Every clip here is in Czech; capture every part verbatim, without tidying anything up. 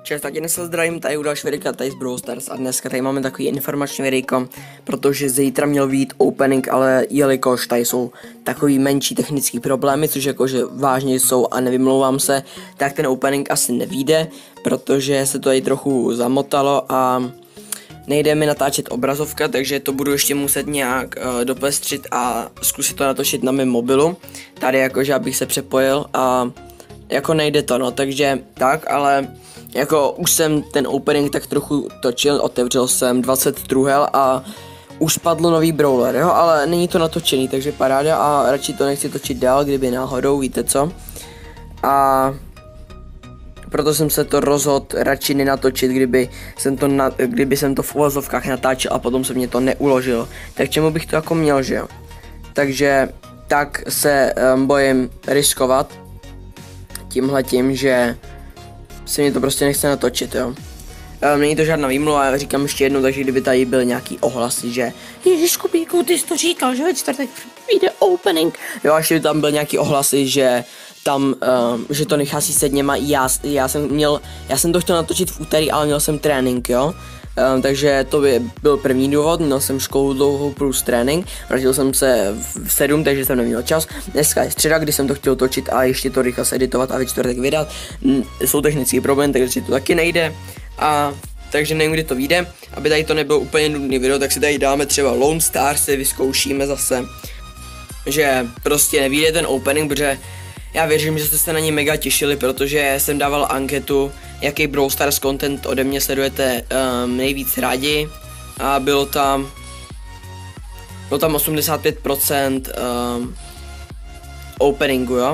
Čau, tak dnes se zdravím, tady u dalšího videa, tady z Brawl Stars a dneska tady máme takový informační videjko, protože zítra měl být opening, ale jelikož tady jsou takový menší technický problémy, což jakože vážně jsou a nevymlouvám se, tak ten opening asi nevyjde, protože se to tady trochu zamotalo a nejde mi natáčet obrazovka, takže to budu ještě muset nějak uh, dopestřit a zkusit to natočit na mém mobilu, tady jakože abych se přepojil a jako nejde to, no, takže tak, ale jako už jsem ten opening tak trochu točil, otevřel jsem dvacet truhel a už padlo nový brawler, jo, ale není to natočený, takže paráda a radši to nechci točit dál, kdyby náhodou, víte co. A proto jsem se to rozhodl radši nenatočit, kdyby jsem to, na, kdyby jsem to v uvozovkách natáčel a potom se mě to neuložilo. Tak čemu bych to jako měl, že jo. Takže tak se um, bojím riskovat tímhletím, že se mi to prostě nechce natočit, jo. Um, není to žádná výmluva, já říkám ještě jednou, takže kdyby tady byl nějaký ohlasy, že Ježiš Kubíku, ty jsi to říkal, že ve čtvrtek vyjde opening. Jo, a ještě by tam byl nějaký ohlasy, že tam, um, že to nechá si sedněma, já, já jsem měl, já jsem to chtěl natočit v úterý, ale měl jsem trénink, jo. Um, takže to by byl první důvod, měl jsem školu dlouhou plus trénink, vrátil jsem se v sedm, takže jsem neměl čas. Dneska je středa, kdy jsem to chtěl točit a ještě to rychle editovat a ve čtvrtek vydat. Jsou technický problém, takže to taky nejde. A takže nevím, kdy to vyjde. Aby tady to nebylo úplně nudný video, tak si tady dáme třeba Lone Star, si vyzkoušíme zase, že prostě nevyjde ten opening, protože já věřím, že jste se na něj mega těšili, protože jsem dával anketu, jaký Brawl Stars content ode mě sledujete um, nejvíc rádi a bylo tam bylo tam osmdesát pět procent um, openingu, jo.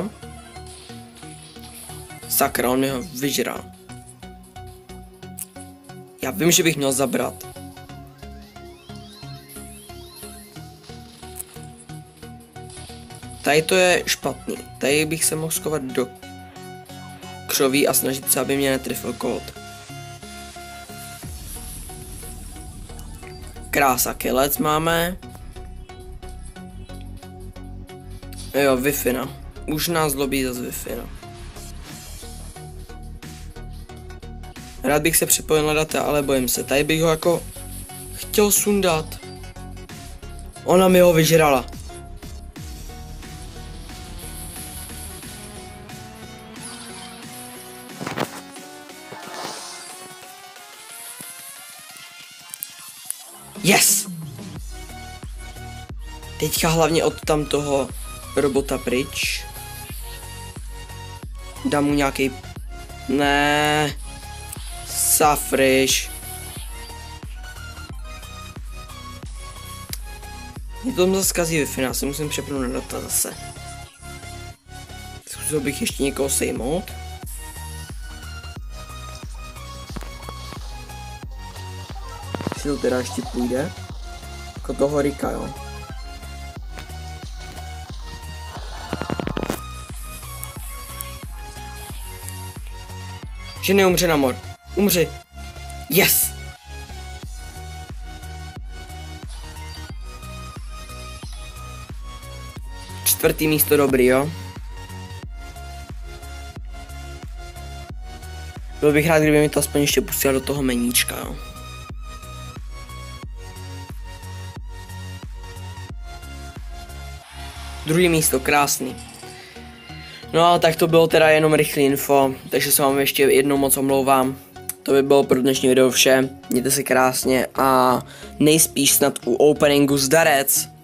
Sakra, on mi ho vyžral. Já vím, že bych měl zabrat. Tady to je špatný. Tady bych se mohl schovat do křoví a snažit se, aby mě netrefil kód. Krása, kilec máme. Jo, Wi-Fi, no. Už nás zlobí zase Wi-Fi, no. Rád bych se připojil na data, ale bojím se. Tady bych ho jako chtěl sundat. Ona mi ho vyžrala. Yes! Teďka hlavně od tam toho robota pryč. Dám mu nějaký. Ne. Safriš. Mě to zase zkazí Wi-Fi, já se musím přepnout na data zase. Zkusil bych ještě někoho sejmout. Jestli to teda ještě půjde. Jako toho Rika, jo. Že neumře na mor. Umři. Yes! Čtvrtý místo dobrý, jo. Byl bych rád, kdyby mi to aspoň ještě pustil do toho meníčka, jo. Druhý místo, krásný. No ale tak to bylo teda jenom rychlý info, takže se vám ještě jednou moc omlouvám. To by bylo pro dnešní video vše, mějte se krásně a nejspíš snad u openingu zdarec.